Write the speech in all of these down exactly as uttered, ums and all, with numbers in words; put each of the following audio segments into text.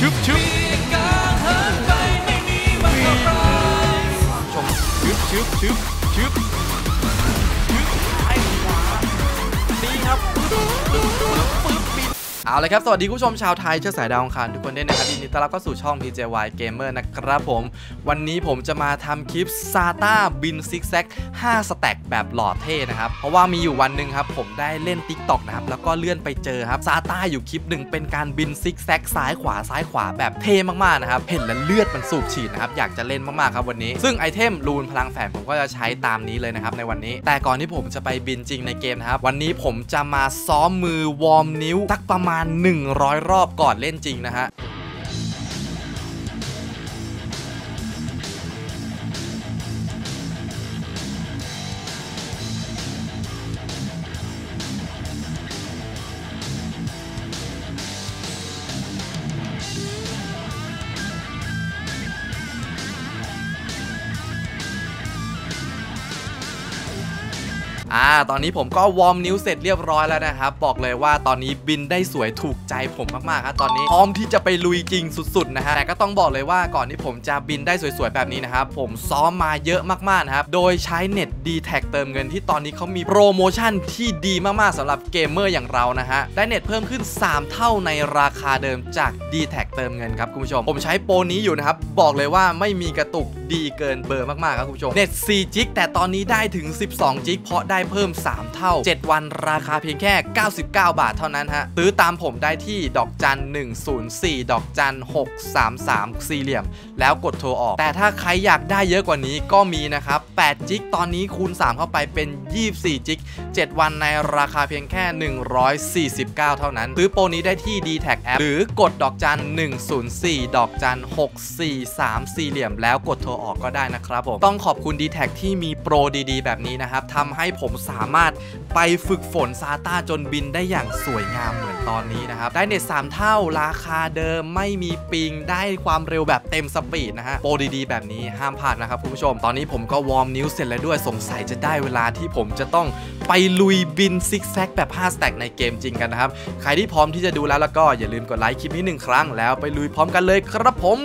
ชึบชึบชมชึบชึบชึบชึบไอ้ขวานี่ครับเอาเลยครับสวัสดีผู้ชมชาวไทยเชื้อสายดาวอังคารทุกคนด้วยนะครับยินดีต้อนรับเข้าสู่ช่อง พี เจ วาย Gamer นะครับผมวันนี้ผมจะมาทำคลิปซาต้าบินซิกแซกห้าสแต็กแบบหล่อเท่นะครับเพราะว่ามีอยู่วันหนึ่งครับผมได้เล่น ติ๊กต็อก นะครับแล้วก็เลื่อนไปเจอครับซาต้าอยู่คลิปหนึ่งเป็นการบินซิกแซกซ้ายขวาซ้ายขวาแบบเท่มากๆนะครับเห็นแล้วเลือดมันสูบฉีดนะครับอยากจะเล่นมากๆครับวันนี้ซึ่งไอเทมรูนพลังแฝงผมก็จะใช้ตามนี้เลยนะครับในวันนี้แต่ก่อนที่ผมจะไปบินจริงในเกมนะครับวันนี้ผมจะมาซ้อมมือวอร์มนิ้วสักประมาณหนึ่งร้อยรอบก่อนเล่นจริงนะฮะอ่าตอนนี้ผมก็วอร์มนิ้วเสร็จเรียบร้อยแล้วนะครับบอกเลยว่าตอนนี้บินได้สวยถูกใจผมมากๆครับตอนนี้พร้อมที่จะไปลุยจริงสุดๆนะฮะแต่ก็ต้องบอกเลยว่าก่อนที่ผมจะบินได้สวยๆแบบนี้นะครับผมซ้อมมาเยอะมากๆนะครับโดยใช้เน็ต ดี แท็ก เติมเงินที่ตอนนี้เขามีโปรโมชั่นที่ดีมากๆสำหรับเกมเมอร์อย่างเรานะฮะได้เน็ตเพิ่มขึ้นสามเท่าในราคาเดิมจาก ดี แท็ก เติมเงินครับคุณผู้ชมผมใช้โปรนี้อยู่นะครับบอกเลยว่าไม่มีกระตุกดีเกินเบอร์มากๆครับคุณผู้ชมเน็ตสี่จิกแต่ตอนนี้ได้ถึงสิบสองจิกเพราะได้เพิ่มสามเท่าเจ็ดวันราคาเพียงแค่เก้าสิบเก้าบาทเท่านั้นฮะซื้อตามผมได้ที่ดอกจันหนึ่งศูนย์สี่ดอกจันหกสามสามสี่เหลี่ยมแล้วกดโทรออกแต่ถ้าใครอยากได้เยอะกว่านี้ก็มีนะครับแปดจิกตอนนี้คูณสามเข้าไปเป็นยี่สิบสี่จิกเจ็ดวันในราคาเพียงแค่หนึ่งร้อยสี่สิบเก้าเท่านั้นซื้อโปรนี้ได้ที่ ดี แท็ก แอป หรือกดดอกจันหนึ่งศูนย์สี่ดอกจันหกสี่สามสี่เหลี่ยมแล้วกดโทรออกก็ได้นะครับผมต้องขอบคุณ ดี แท็ก ที่มีโปรดีๆแบบนี้นะครับทำให้ผมสามารถไปฝึกฝนซาต้าจนบินได้อย่างสวยงามเหมือนตอนนี้นะครับได้เน็ตสามเท่าราคาเดิมไม่มีปิงได้ความเร็วแบบเต็มสปีดนะฮะโปรดีๆแบบนี้ห้ามพลาดนะครับคุณผู้ชมตอนนี้ผมก็วอร์มนิ้วเสร็จแล้วด้วยสงสัยจะได้เวลาที่ผมจะต้องไปลุยบินซิกแซกแบบห้าสแต็กในเกมจริงกันนะครับใครที่พร้อมที่จะดูแล้วแล้วก็อย่าลืมกดไลค์คลิปนี้หนึ่งครั้งแล้วไปลุยพร้อมกันเลยครับผม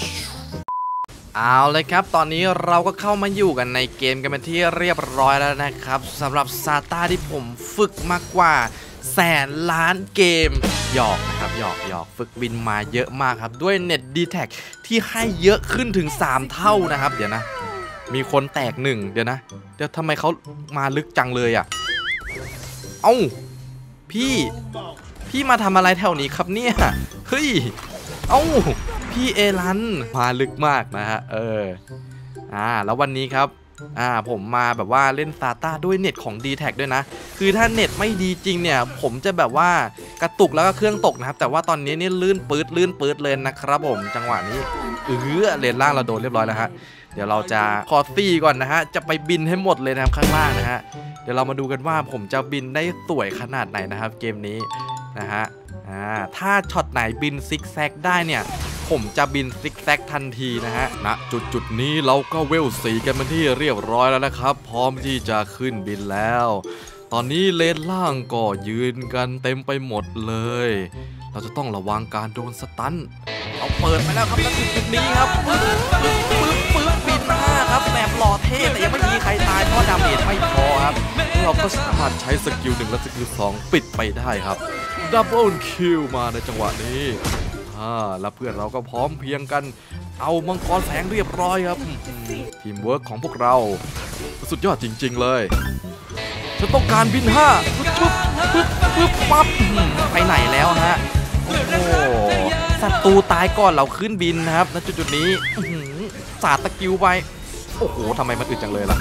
เอาเลยครับตอนนี้เราก็เข้ามาอยู่กันในเกมกันเป็นที่เรียบร้อยแล้วนะครับสำหรับซาต้าที่ผมฝึกมากกว่าแสนล้านเกมหยอกนะครับหยอกหยอกฝึกบินมาเยอะมากครับด้วยเน็ต ดี แท็ก ที่ให้เยอะขึ้นถึงสามเท่านะครับเดี๋ยวนะมีคนแตกหนึ่งเดี๋ยวนะเดี๋ยวทำไมเขามาลึกจังเลยอ่ะเอ้าพี่พี่มาทำอะไรแถวนี้ครับเนี่ยเฮ้ยเอ้าพี่เอรันมาลึกมากนะฮะเอออ่าแล้ววันนี้ครับอ่าผมมาแบบว่าเล่นซาต้าด้วยเน็ตของ ดี แท็ก ด้วยนะคือถ้าเน็ตไม่ดีจริงเนี่ยผมจะแบบว่ากระตุกแล้วก็เครื่องตกนะครับแต่ว่าตอนนี้นี่ลื่นปื๊ดลื่นปื๊ดเลยนะครับผมจังหวะนี้เออเลนล่างเราโดนเรียบร้อยแล้วฮะเดี๋ยวเราจะคอตี้ก่อนนะฮะจะไปบินให้หมดเลยนะครับข้างล่างนะฮะเดี๋ยวเรามาดูกันว่าผมจะบินได้สวยขนาดไหนนะครับเกมนี้นะฮะอ่าถ้าช็อตไหนบินซิกแซกได้เนี่ยผมจะบินซิกแซกทันทีนะฮะณจุดจุดนี้เราก็เวลสีกันเป็นที่เรียบร้อยแล้วนะครับพร้อมที่จะขึ้นบินแล้วตอนนี้เลนล่างก็ยืนกันเต็มไปหมดเลยเราจะต้องระวังการโดนสตันเราเปิดไปแล้วครับณจุดจุดนี้ครับปึ๊บปึ๊บปึ๊บปึ๊บบินมาครับแบบหล่อเท่แต่ยังไม่มีใครตายเพราะดาเมจไม่พอครับเราก็สามารถใช้สกิลหนึ่งและสกิลสองปิดไปได้ครับดับเบิลคิวมาในจังหวะนี้อ่าแล้วเพื่อนเราก็พร้อมเพียงกันเอามังกรแสงเรียบร้อยครับทีมเวิร์กของพวกเราสุดยอดจริงๆเลยฉันต้องการบินห้าปึ๊บปึ๊บปึ๊บปึ๊บปั๊บไปไหนแล้วฮะโอ้โหศัตรูตายก่อนเราขึ้นบินนะครับณจุดๆนี้สาดตะกิ้วไปโอ้โหทำไมมันอึดจังเลยล่ะ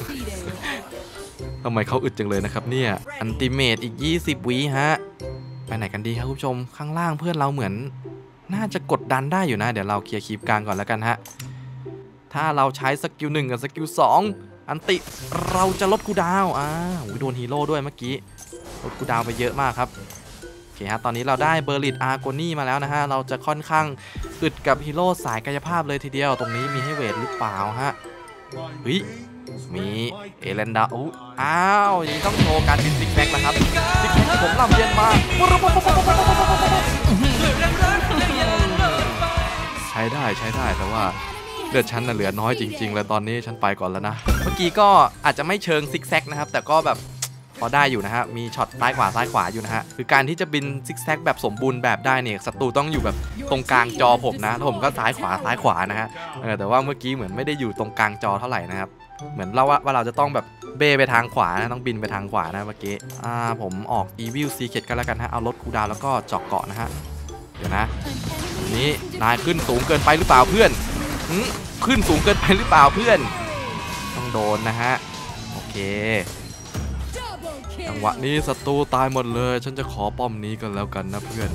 ทำไมเขาอึดจังเลยนะครับเนี่ยอันติเมตอีกยี่สิบวิฮะไปไหนกันดีครับคุณผู้ชมข้างล่างเพื่อนเราเหมือนน่าจะกดดันได้อยู่นะเดี๋ยวเราเคลียร์คลิปกลางก่อนแล้วกันฮะถ้าเราใช้สกิลหนึ่งกับสกิลสองอันติเราจะลดคูลดาวน์อ่าโดนฮีโร่ด้วยเมื่อกี้ลดคูลดาวน์ไปเยอะมากครับโอเคฮะตอนนี้เราได้เบอร์ลิตอาร์โกนี่มาแล้วนะฮะเราจะค่อนข้างอึดกับฮีโร่สายกายภาพเลยทีเดียวตรงนี้มีให้เวทหรือเปล่าฮะเฮ้ยมีเอเลนดาอู้อ้าวอย่างนี้ต้องโชว์การบินซิกแซกนะครับซิกแซกผมลำเย็นมาช้ได้ใช้ได้แต่ว่าเลือดฉันน่ะเหลือน้อยจริงๆเลยตอนนี้ฉันไปก่อนแล้วนะเมื่อกี้ก็อาจจะไม่เชิงซิกแซกนะครับแต่ก็แบบพอได้อยู่นะฮะมีช็อตซ้ายขวาซ้ายขวาอยู่นะฮะคือการที่จะบินซิกแซกแบบสมบูรณ์แบบได้เนี่ยศัตรูต้องอยู่แบบตรงกลางจอผมนะแล้วผมก็ซ้ายขวาซ้ายขวานะฮะเออแต่ว่าเมื่อกี้เหมือนไม่ได้อยู่ตรงกลางจอเท่าไหร่นะครับเหมือนเราว่าว่าเราจะต้องแบบเบ้ไปทางขวานะต้องบินไปทางขวานะเมื่อกี้อ่าผมออก Evil Secret กันแล้วกันฮะเอารถคูดาวแล้วก็เจาะเกาะนะฮะเดี๋ยวนะนี้นายขึ้นสูงเกินไปหรือเปล่าเพื่อนขึ้นสูงเกินไปหรือเปล่าเพื่อนต้องโดนนะฮะโอเคจังหวะนี้ศัตรูตายหมดเลยฉันจะขอป้อมนี้กันแล้วกันนะเพื่อน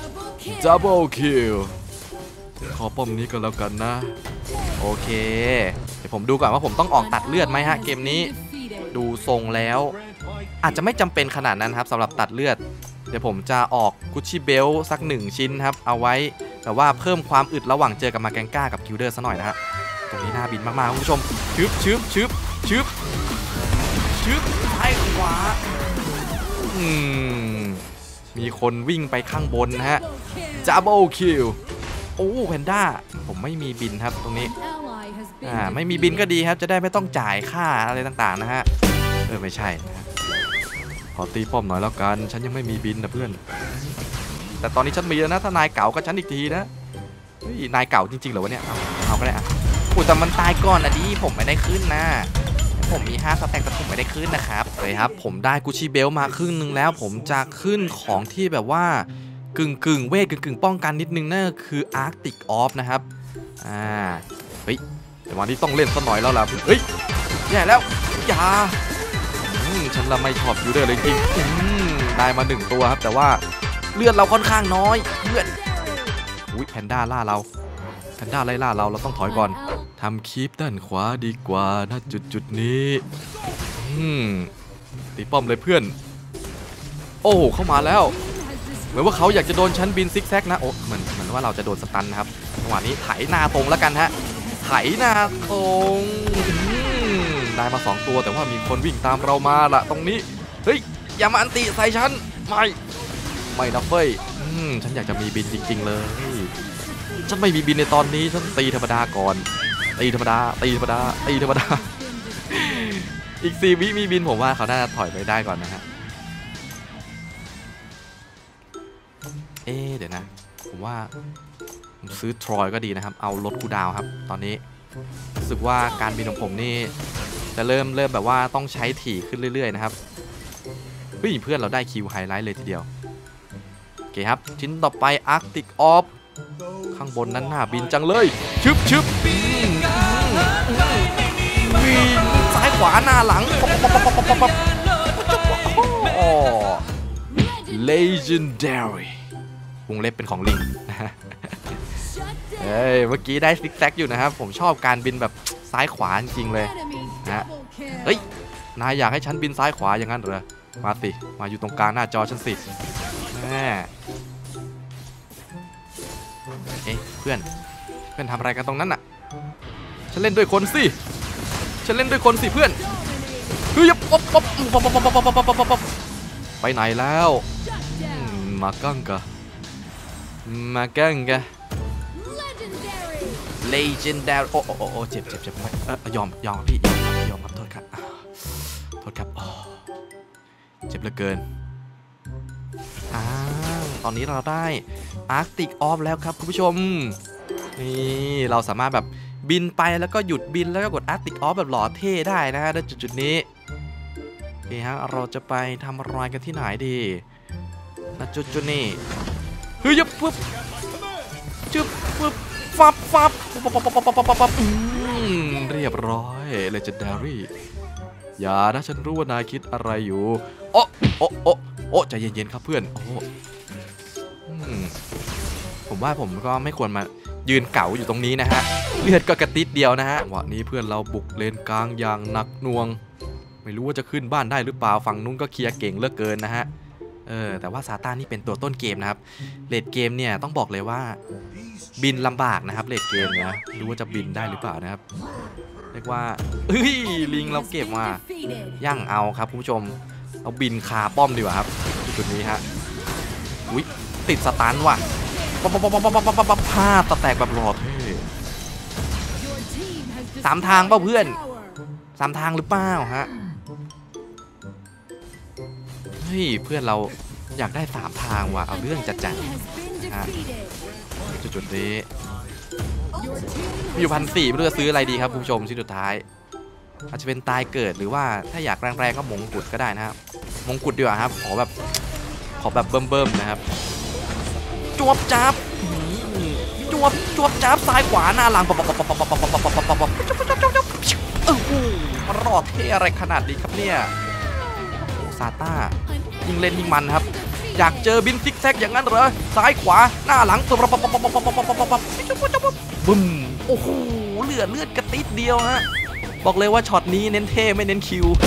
Double Kill ขอป้อมนี้กันแล้วกันนะโอเคเดี๋ยวผมดูก่อนว่าผมต้องออกตัดเลือดไหมฮะเกมนี้ดูทรงแล้วอาจจะไม่จำเป็นขนาดนั้นครับสำหรับตัดเลือดเดี๋ยวผมจะออกกุชชี่เบลสักหนึ่งชิ้นครับเอาไว้แต่ว่าเพิ่มความอึดระหว่างเจอกับมาแกงก้ากับคิวเดอร์ซะหน่อยนะฮะตรงนี้น่าบินมากๆคุณผู้ชมชึบชึบชึบชึบชึบซ้ายขวาอืมมีคนวิ่งไปข้างบนนะฮะ Double Kill โอ้แพนด้าผมไม่มีบินครับตรงนี้อ่าไม่มีบินก็ดีครับจะได้ไม่ต้องจ่ายค่าอะไรต่างๆนะฮะเออไม่ใช่นะขอตีป้อมหน่อยแล้วกันฉันยังไม่มีบินนะเพื่อนแต่ตอนนี้ฉันมีแล้วนะถ้านายเก่าก็ฉันอีกทีนะเฮ้ยนายเก่าจริงๆเหรอวะเนี่ยเอาเอาก็ได้อ่ะอุ้ยแต่มันตายก่อนนะดิผมไม่ได้ขึ้นนะผมมีห้าสแต็กแต่ผมไม่ได้ขึ้นนะครับเลยครับผมได้กุชชี่เบลมาครึ่งนึงแล้วผมจะขึ้นของที่แบบว่ากึ่งกึ่งเวทกึ่งกึ่งป้องกันนิดนึงนั่นก็คือ Arctic Off นะครับอ่าเฮ้ยแต่วันนี้ต้องเล่นสักหน่อยแล้วล่ะเฮ้ยแย่แล้วอย่าฉันละไม่ชอบยูเดอร์เลยจริงได้มาหนึ่งตัวครับแต่ว่าเลือดเราค่อนข้างน้อยเลือดอุ้ยแพนด้าล่าเราแพนด้าไล่ล่าเราเราต้องถอยก่อนทำคลิปด้านขวาดีกว่านะจุดจุดนี้อืมตีป้อมเลยเพื่อนโอ้เข้ามาแล้วเหมือนว่าเขาอยากจะโดนชั้นบินซิกแซกนะโอ้เหมือนเหมือนว่าเราจะโดนสตันนะครับจังหวะนี้ไถหน้าตรงแล้วกันฮะไถหน้าตรงได้มาสองตัวแต่ว่ามีคนวิ่งตามเรามาละตรงนี้เฮ้ยอย่ามาอันติใส่ฉันไม่ไม่นะเฟ้ยฉันอยากจะมีบินจริงๆเลยฉันไม่มีบินในตอนนี้ฉันตีธรรมดาก่อนตีธรรมดาตีธรรมดาตีธรรมดาอีกสี่วิมีบินผมว่าเขาน่าจะถอยไปได้ก่อนนะฮะเอ๊เดี๋ยวนะผมว่าผมซื้อทรอยก็ดีนะครับเอารถคูดาวครับตอนนี้รู้สึกว่าการบินของผมนี่จะเริ่มเริ่มแบบว่าต้องใช้ถี่ขึ้นเรื่อยๆนะครับเฮ้ยเพื่อนเราได้คิวไฮไลท์เลยทีเดียวโอเคครับชิ้นต่อไป Arctic Off ข้างบนนั้นหน้าบินจังเลยชึบชึบวิ่งซ้ายขวาหน้าหลังโอ้ Legendary วงเล็บเป็นของลิงเฮ้ยเมื่อกี้ได้ซิกแซกอยู่นะครับผมชอบการบินแบบซ้ายขวาจริงๆเลยนะเฮ้ยนายอยากให้ฉันบินซ้ายขวาอย่างนั้นเหรอมาสิมาอยู่ตรงกลางหน้าจอฉันสิแม่เอ๊ะเพื่อนเพื่อนทำอะไรกันตรงนั้นน่ะฉันเล่นด้วยคนสิฉันเล่นด้วยคนสิเพื่อนเฮ้ยป๊อปป๊อปป๊อปป๊อปป๊อปป๊อปป๊อปป๊อปไปไหนแล้วมากั้งกะมากั้งกะLegendary โอ้โอ้โอ้เจ็บเจ็บเจ็บเออยอมยอมพี่ยอมครับโทษครับโทษครับเจ็บเหลือเกินอ่าตอนนี้เราได้ Arctic Off แล้วครับคุณผู้ชมนี่เราสามารถแบบบินไปแล้วก็หยุดบินแล้วก็กด Arctic Off แบบหล่อเท่ได้นะฮะณจุดจุดนี้โอเคฮะเราจะไปทำอะไรกันที่ไหนดีณจุดจุดนี้เฮ้ยปุ๊บจุ๊บปุ๊บฟับฟับปั๊บปั๊บปั๊บปั๊บปั๊บปั๊บเรียบร้อย Legendary อย่านะฉันรู้ว่านายคิดอะไรอยู่โอ้โอ้โอ้โอ้ใจเย็นๆครับเพื่อนโอ้ผมว่าผมก็ไม่ควรมายืนเก่าอยู่ตรงนี้นะฮะเลือดก็กระติดเดียวนะฮะวันนี้เพื่อนเราบุกเลนกลางอย่างหนักหน่วงไม่รู้ว่าจะขึ้นบ้านได้หรือเปล่าฝั่งนู้นก็เคลียร์เก่งเหลือเกินนะฮะเออแต่ว่าซาต้านี่เป็นตัวต้นเกมนะครับเลดเกมเนี่ยต้องบอกเลยว่าบินลำบากนะครับเลดเกมเนี่ยรู้ว่าจะบินได้หรือเปล่านะครับเรียกว่าเฮ้ยลิงเราเก็บมาย่างเอาครับคุณผู้ชมเราบินคาป้อมดีกว่าครับจุดนี้ฮะอุ้ยติดสตันว่ะปั๊บปั๊บปั๊บปั๊บปั๊บปั๊บปั๊บพลาดแตกแบบหล่อเท่สามทางเปล่าเพื่อนสามทางหรือเปล่าฮะเฮ้ยเพื่อนเราอยากได้สามทางว่ะเอาเรื่องจัดจัดฮะจุดๆนี้มีอยู่พันสี่ไม่รู้จะซื้ออะไรดีครับคุณผู้ชมชิ้นสุดท้ายอาจจะเป็นตายเกิดหรือว่าถ้าอยากแรงๆก็มงกุฎก็ได้นะครับมงกุฎดีกว่าครับขอแบบขอแบบเบิ่มๆนะครับจวบจับจวบจวบจับซ้ายขวาหน้าหลังปับปับปับปับปับปับปับปับปับปับปับโอ้โหรอดเท่อะไรขนาดนี้ครับเนี่ยซาต้ายิงเล่นยิงมันครับอยากเจอบินซิกแซกอย่างนั้นเหรอซ้ายขวาหน้าหลังปับปับปับปับปับปับปับปับปับบึ้มโอ้โหเลือดเลือดกระติดเดียวฮะบอกเลยว่าช็อตนี้เน้นเท่ไม่เน้นคิว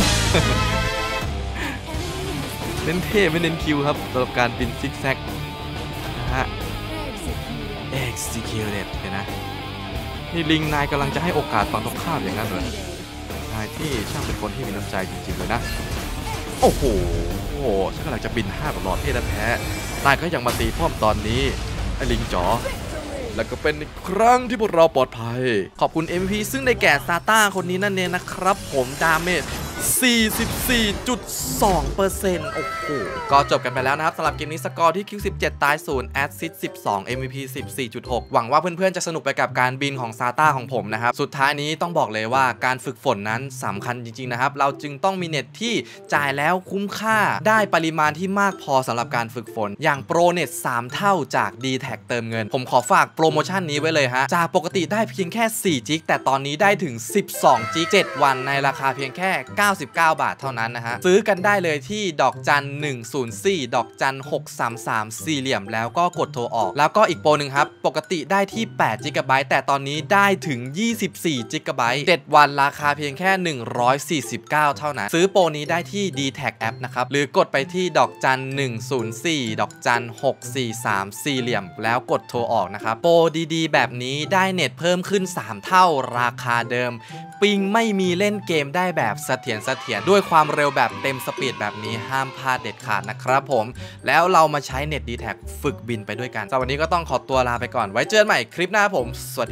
เน้นเท่ไม่เน้นคิวครับสำหรับการบินซิกแซกนะฮะ executed เลยนะนี่ลิงนายกำลังจะให้โอกาสฝั่งตรงข้ามอย่างนั้นเหรอนายที่ช่างเป็นคนที่มีน้ำใจจริงๆเลยนะโอ้โหโอ้โหฉันกำลังจะบินห้าตลอดเท่แท้นายก็ยังมาตีป้อมตอนนี้ไอ้ลิงจ๋อแล้วก็เป็นอีกครั้งที่พวกเราปลอดภัยขอบคุณ เอ็ม วี พี ซึ่งได้แก่ซาต้าคนนี้นั่นเองนะครับผมดาเมจ สี่สิบสี่จุดสองเปอร์เซ็นต์ โอ้โหก็จบกันไปแล้วนะครับสำหรับเกมนี้สกอร์ที่ คิว สิบเจ็ด ตาย ศูนย์ แอสซิสต์ สิบสอง เอ็ม วี พี สิบสี่จุดหก หวังว่าเพื่อนๆจะสนุกไปกับการบินของซาต้าของผมนะครับสุดท้ายนี้ต้องบอกเลยว่าการฝึกฝนนั้นสำคัญจริงๆนะครับเราจึงต้องมีเน็ตที่จ่ายแล้วคุ้มค่าได้ปริมาณที่มากพอสำหรับการฝึกฝนอย่างโปรเน็ตสามเท่าจาก ดี แท็ก เติมเงินผมขอฝากโปรโมชั่นนี้ไว้เลยฮะจากปกติได้เพียงแค่สี่จิกแต่ตอนนี้ได้ถึงสิบสองจิกเจ็ดวันในราคาเพียงแค่เก้าสิบเก้าบาทเท่านั้นนะฮะซื้อกันได้เลยที่ดอกจันหนึ่งศูนย์สี่ดอกจันหกสามสามสี่เหลี่ยมแล้วก็กดโทรออกแล้วก็อีกโปรหนึ่งครับปกติได้ที่แปดจิกะไบต์แต่ตอนนี้ได้ถึงยี่สิบสี่จิกะไบต์เจ็ดวันราคาเพียงแค่หนึ่งร้อยสี่สิบเก้าเท่านั้นซื้อโปรนี้ได้ที่ ดี แท็ก แอปนะครับหรือกดไปที่ดอกจันหนึ่งศูนย์สี่ดอกจันหกสี่สามสี่เหลี่ยมแล้วกดโทรออกนะครับโปรดีๆแบบนี้ได้เน็ตเพิ่มขึ้นสามเท่าราคาเดิมปิงไม่มีเล่นเกมได้แบบเสถียรเสถียรด้วยความเร็วแบบเต็มสปีดแบบนี้ห้ามพลาดเด็ดขาดนะครับผมแล้วเรามาใช้เน็ต ดี แท็ก ฝึกบินไปด้วยกันสำหรับวันนี้ก็ต้องขอตัวลาไปก่อนไว้เจอกันใหม่คลิปหน้าผมสวัสดี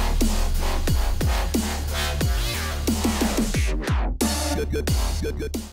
ครับ